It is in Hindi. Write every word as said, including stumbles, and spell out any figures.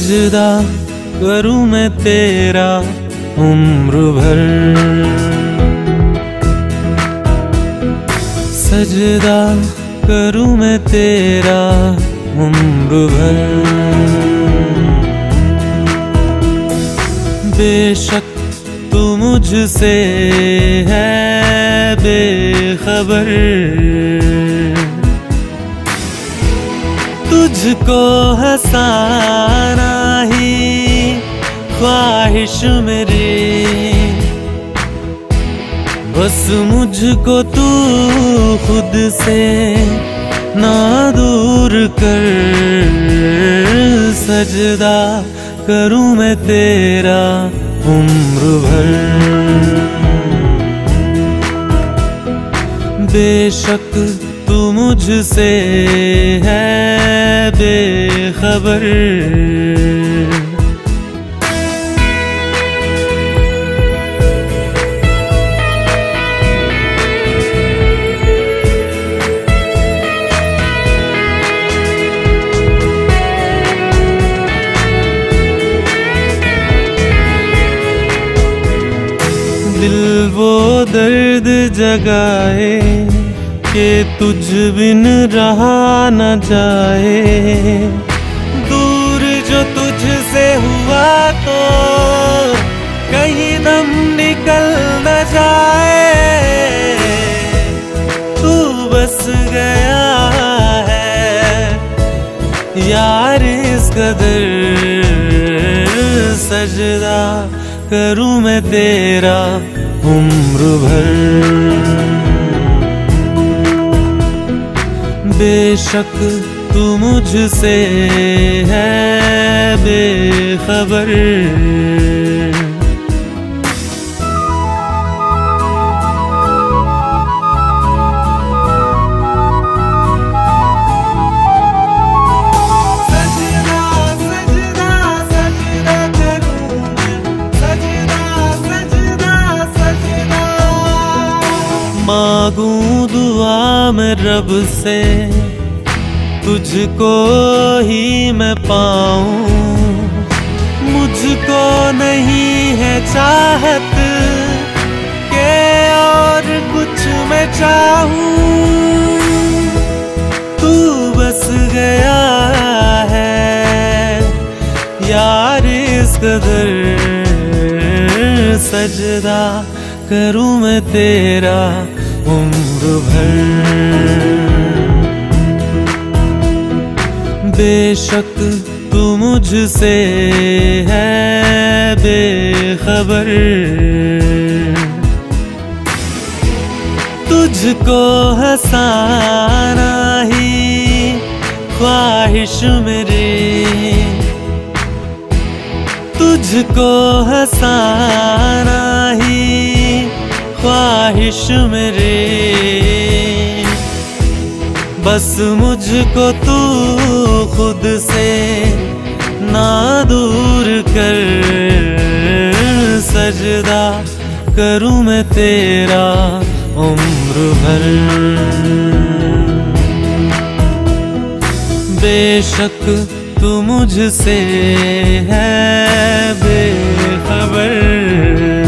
सजदा करूं मैं तेरा उम्र भर, सजदा करूं मैं तेरा उम्र भर। बेशक तू मुझसे है बेखबर, तुझको हंसाना ही ख्वाहिश मेरी, बस मुझको तू खुद से ना दूर कर। सजदा करूं मैं तेरा उम्र भर, बेशक तू मुझसे है बेखबर। दिल वो दर्द जगाए कि तुझ बिन रहा न जाए, दूर जो तुझसे हुआ तो कहीं दम निकल न जाए। तू बस गया है यार इस कदर, सजदा करूं मैं तेरा उम्र भर। बेशक तू मुझसे है बेखबर, मांगूं दुआ मैं रब से तुझको ही मैं पाऊं, मुझको नहीं है चाहत के और कुछ मैं चाहूं। तू बस गया है यार इस कदर, सजदा करूं मैं तेरा उम्र भर। बेशक तू मुझसे है बेखबर, तुझको हंसाना ही ख्वाहिश मेरी, तुझको हंसाना ही ख्वाहिश मेरी, बस मुझको तू खुद से ना दूर कर। सजदा करूं मैं तेरा उम्र भर, बेशक तू मुझसे है बेखबर।